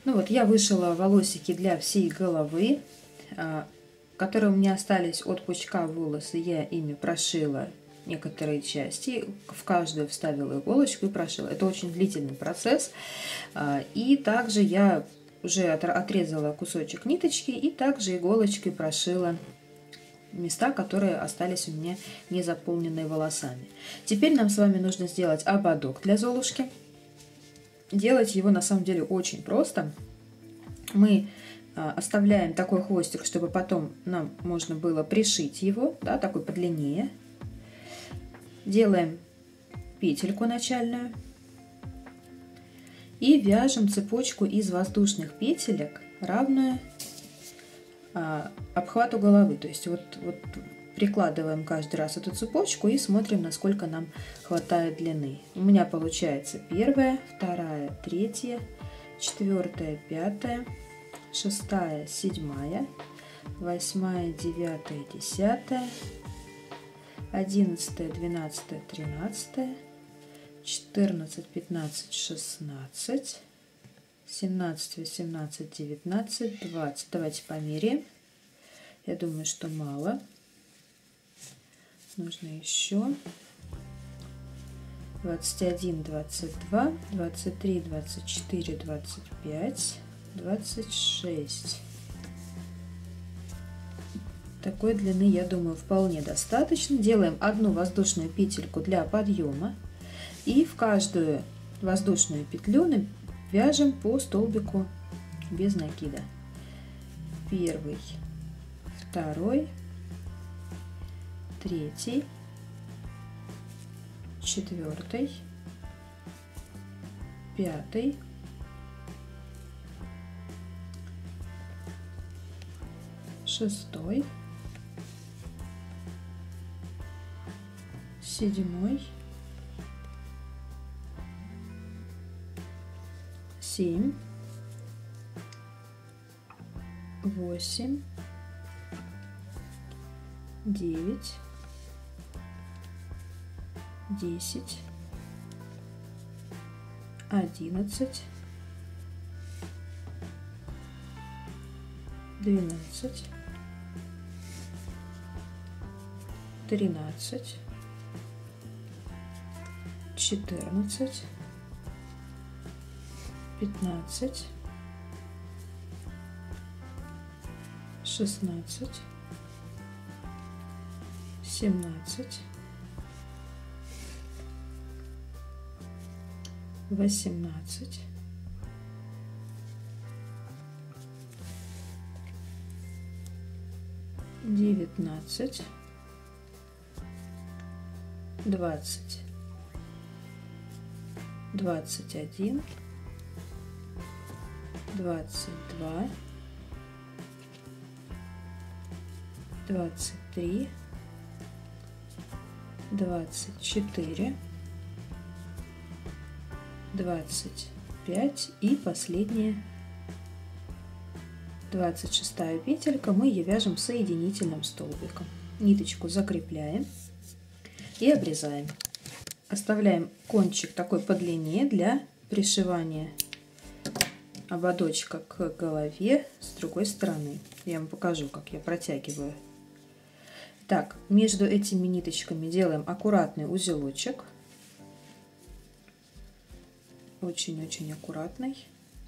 Ну вот, я вышила волосики для всей головы, которые у меня остались от пучка волосы. Я ими прошила некоторые части, в каждую вставила иголочку и прошила. Это очень длительный процесс. И также я уже отрезала кусочек ниточки и также иголочкой прошила места, которые остались у меня не заполненные волосами. Теперь нам с вами нужно сделать ободок для Золушки. Делать его на самом деле очень просто. Мы оставляем такой хвостик, чтобы потом нам можно было пришить его, да, такой подлиннее. Делаем петельку начальную и вяжем цепочку из воздушных петелек, равную обхвату головы. То есть вот прикладываем каждый раз эту цепочку и смотрим, насколько нам хватает длины. У меня получается первая, вторая, третья, четвертая, пятая, шестая, седьмая, восьмая, девятая, десятая, 11, 12, 13, 14, 15, 16, 17, 18, 19, 20. Давайте померяем. Я думаю, что мало. Нужно еще. 21, 22, 23, 24, 25, 26. Такой длины, я думаю, вполне достаточно. Делаем одну воздушную петельку для подъема и в каждую воздушную петлю вяжем по столбику без накида. Первый, второй, третий, четвертый, пятый, шестой, седьмой, 7, 8, 9, 10, 11, 12, 13, 14, 15, 16, 17, 18, 19, 20, 21, 22, 23, 24, 25 и последняя 26 петелька. Мы ее вяжем соединительным столбиком. Ниточку закрепляем и обрезаем. Оставляем кончик такой подлиннее для пришивания ободочка к голове с другой стороны. Я вам покажу, как я протягиваю. Так, между этими ниточками делаем аккуратный узелочек. Очень-очень аккуратный.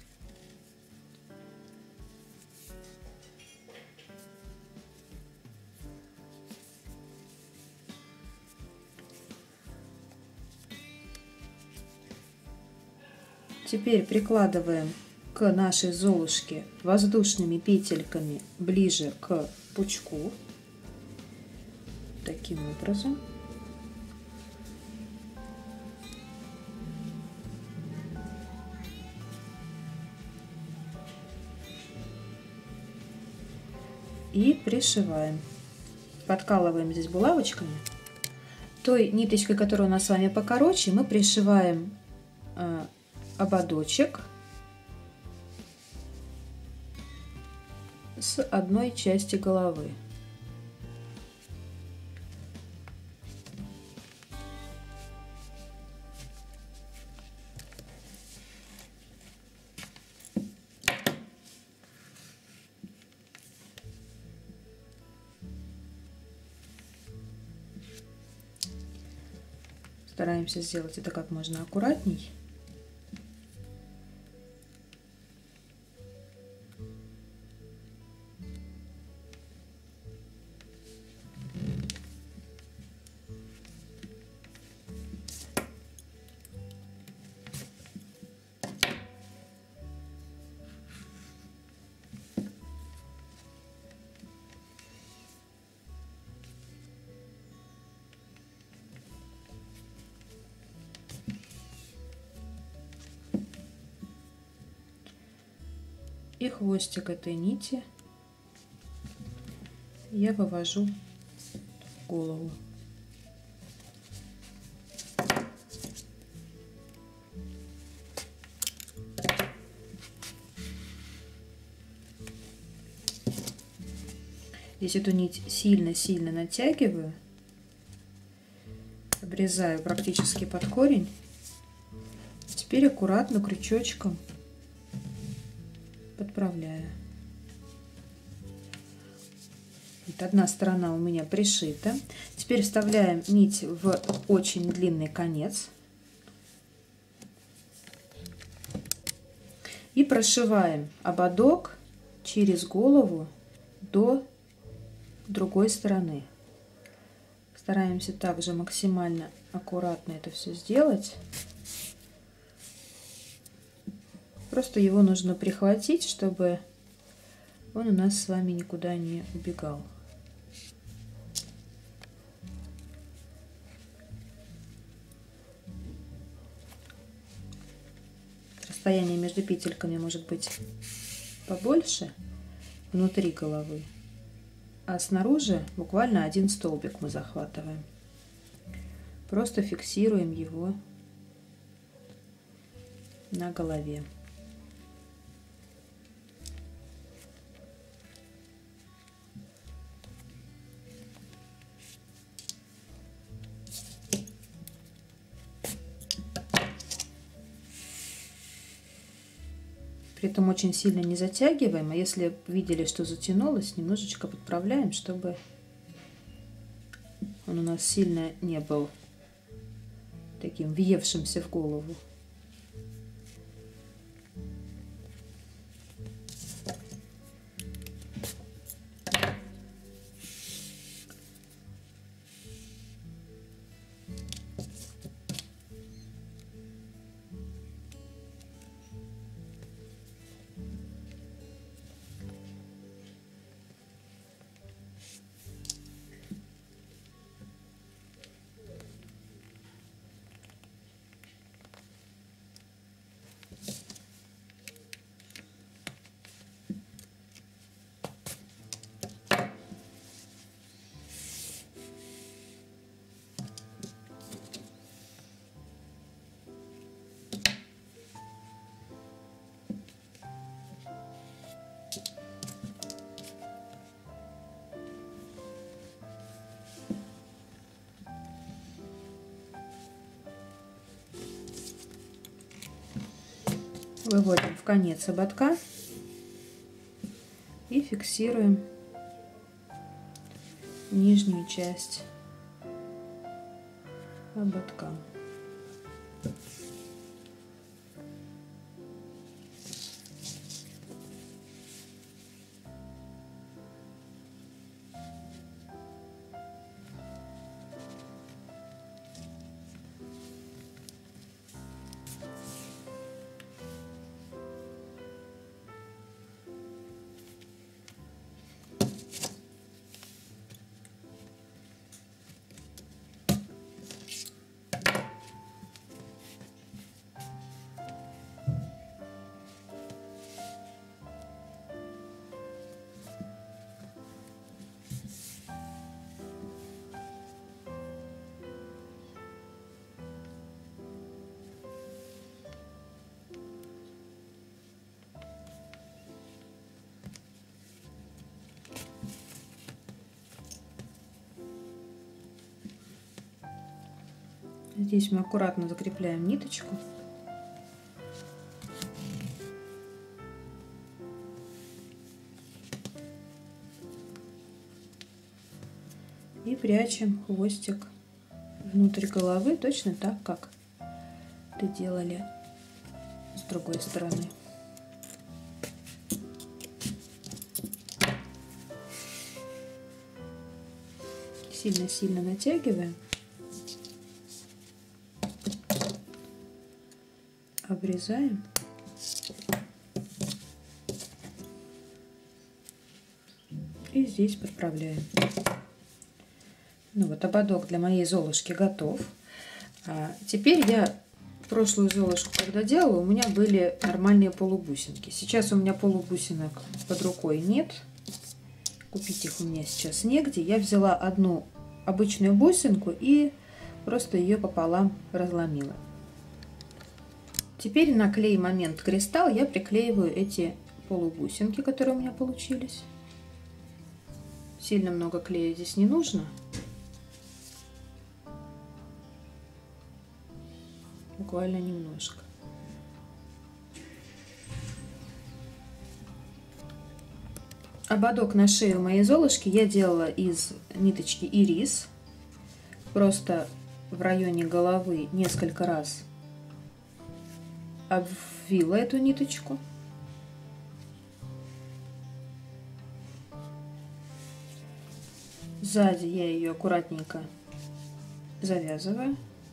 Теперь прикладываем к нашей Золушке воздушными петельками ближе к пучку. Таким образом. И пришиваем. Подкалываем здесь булавочками. Той ниточкой, которая у нас с вами покороче, мы пришиваем ободочек с одной части головы. Стараемся сделать это как можно аккуратней. И хвостик этой нити я вывожу в голову. Здесь эту нить сильно-сильно натягиваю, обрезаю практически под корень. Теперь аккуратно крючочком подправляю. Вот одна сторона у меня пришита. Теперь вставляем нить в очень длинный конец и прошиваем ободок через голову до другой стороны. Стараемся также максимально аккуратно это все сделать. Просто его нужно прихватить, чтобы он у нас с вами никуда не убегал. Расстояние между петельками может быть побольше внутри головы, а снаружи буквально один столбик мы захватываем. Просто фиксируем его на голове. При этом очень сильно не затягиваем, а если видели, что затянулось, немножечко подправляем, чтобы он у нас сильно не был таким въевшимся в голову. Выводим в конец ободка и фиксируем нижнюю часть ободка. Здесь мы аккуратно закрепляем ниточку. И прячем хвостик в внутрь головы точно так, как это делали с другой стороны. Сильно-сильно натягиваем. Обрезаем. И здесь подправляем. Ну вот, ободок для моей Золушки готов. Теперь я прошлую Золушку, когда делала, у меня были нормальные полубусинки. Сейчас у меня полубусинок под рукой нет. Купить их у меня сейчас негде. Я взяла одну обычную бусинку и просто ее пополам разломила. Теперь на клей момент кристалл я приклеиваю эти полубусинки, которые у меня получились. Сильно много клея здесь не нужно. Буквально немножко. Ободок на шею моей Золушки я делала из ниточки ирис. Просто в районе головы несколько раз обвила эту ниточку. Сзади я ее аккуратненько завязываю.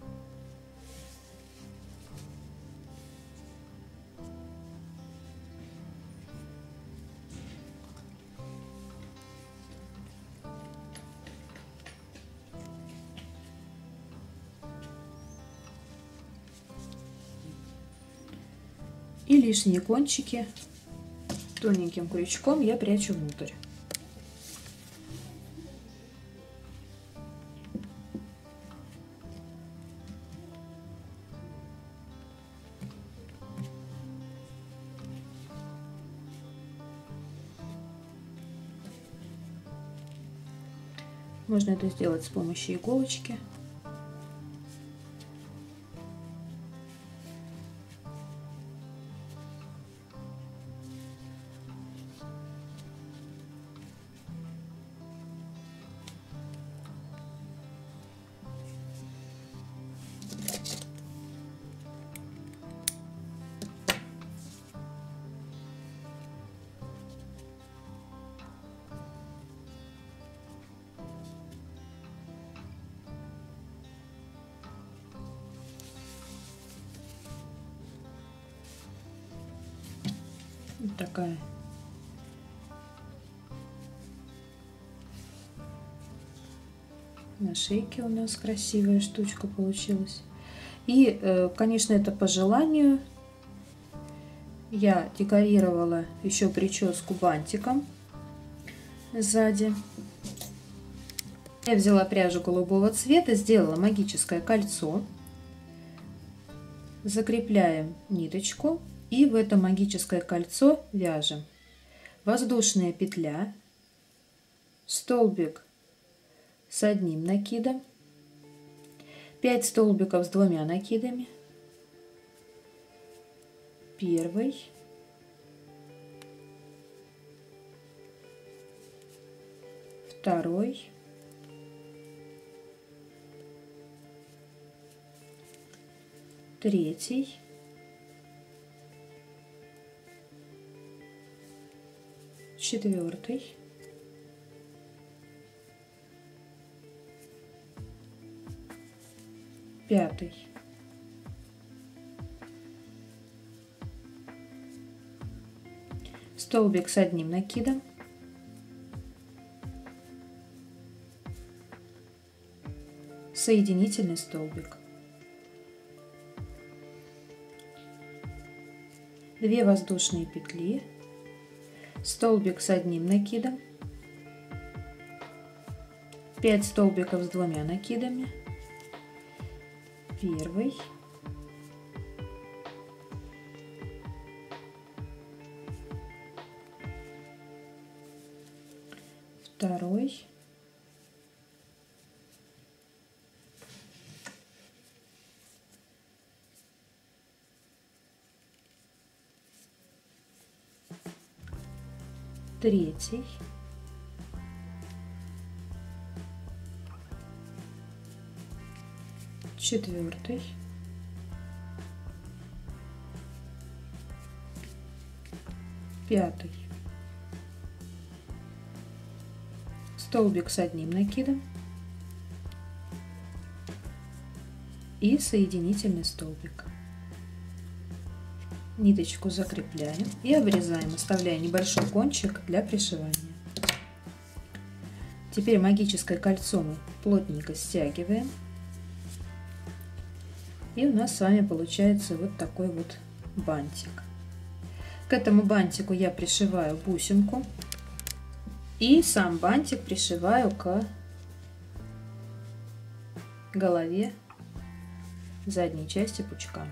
И лишние кончики тоненьким крючком я прячу внутрь. Можно это сделать с помощью иголочки. Вот такая на шейке у нас красивая штучка получилась. И, конечно, это по желанию. Я декорировала еще прическу бантиком сзади. Я взяла пряжу голубого цвета, сделала магическое кольцо. Закрепляем ниточку и в это магическое кольцо вяжем. Воздушная петля, столбик с одним накидом, 5 столбиков с 2 накидами, первый, второй, третий, четвертый, пятый, столбик с одним накидом, соединительный столбик, 2 воздушные петли, столбик с одним накидом, 5 столбиков с 2 накидами, первый, второй, третий, 4, 5, столбик с одним накидом и соединительный столбик. Ниточку закрепляем и обрезаем, оставляя небольшой кончик для пришивания. Теперь магическое кольцо мы плотненько стягиваем. И у нас с вами получается вот такой вот бантик. К этому бантику я пришиваю бусинку. И сам бантик пришиваю к голове задней части пучка.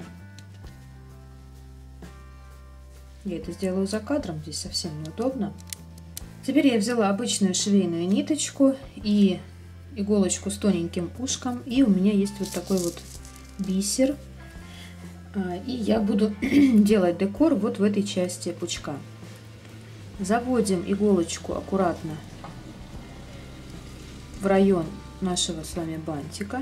Я это сделаю за кадром, здесь совсем неудобно. Теперь я взяла обычную швейную ниточку и иголочку с тоненьким ушком. И у меня есть вот такой вот бисер. И я буду делать декор вот в этой части пучка. Заводим иголочку аккуратно в район нашего с вами бантика.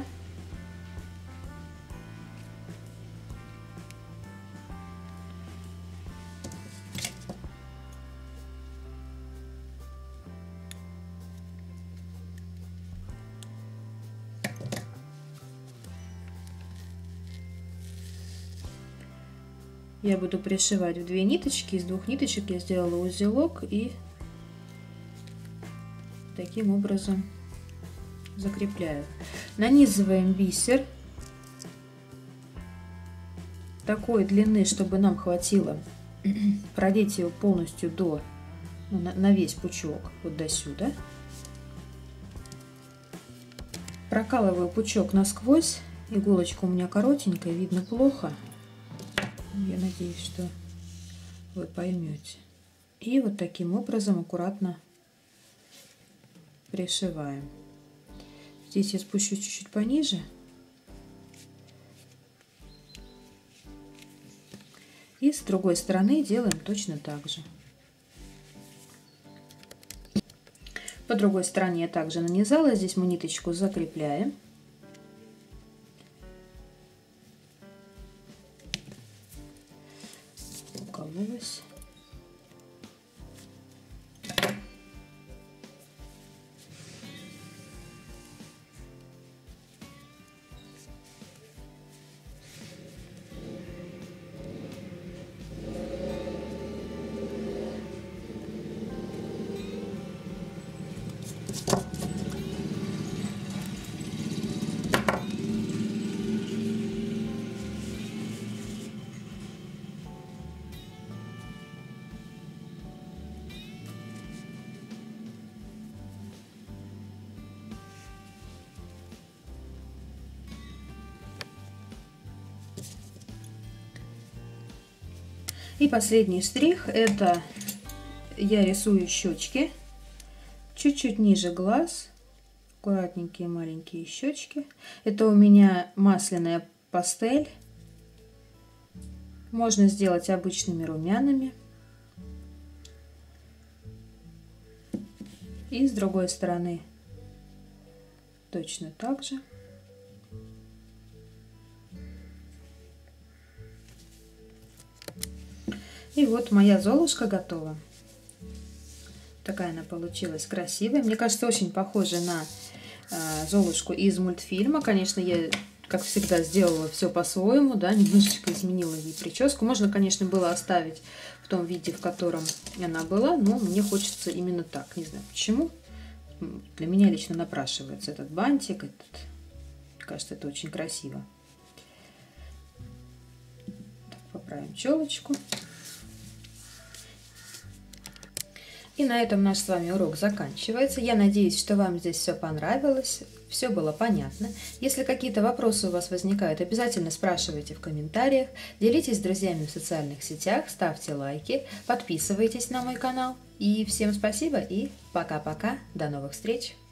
Я буду пришивать в 2 ниточки. Из 2 ниточек я сделала узелок и таким образом закрепляю. Нанизываем бисер такой длины, чтобы нам хватило продеть его полностью до, на весь пучок, вот до сюда. Прокалываю пучок насквозь. Иголочка у меня коротенькая, видно плохо. Я надеюсь, что вы поймете. И вот таким образом аккуратно пришиваем. Здесь я спущу чуть-чуть пониже. И с другой стороны делаем точно так же. По другой стороне я также нанизала. Здесь мы ниточку закрепляем. Укололась. И последний штрих — это я рисую щечки чуть-чуть ниже глаз, аккуратненькие маленькие щечки. Это у меня масляная пастель, можно сделать обычными румянами. И с другой стороны точно так же. И вот моя Золушка готова. Такая она получилась красивая. Мне кажется, очень похожа на Золушку из мультфильма. Конечно, я, как всегда, сделала все по-своему, да, немножечко изменила ей прическу. Можно, конечно, было оставить в том виде, в котором она была, но мне хочется именно так. Не знаю почему. Для меня лично напрашивается этот бантик. Мне кажется, это очень красиво. Так, поправим челочку. И на этом наш с вами урок заканчивается. Я надеюсь, что вам здесь все понравилось, все было понятно. Если какие-то вопросы у вас возникают, обязательно спрашивайте в комментариях, делитесь с друзьями в социальных сетях, ставьте лайки, подписывайтесь на мой канал. И всем спасибо и пока-пока, до новых встреч!